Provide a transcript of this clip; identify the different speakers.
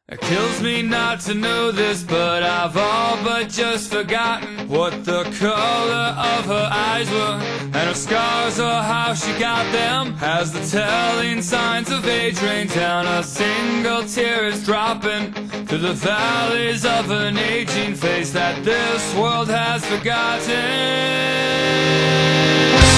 Speaker 1: It kills me not to know this, but I've all but just forgotten what the color of her eyes were, and her scars or how she got them. As the telling signs of age rain down, a single tear is dropping through the valleys of an aging face that this world has forgotten.